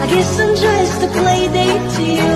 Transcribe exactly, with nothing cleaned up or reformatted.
I guess I'm just a play date to you.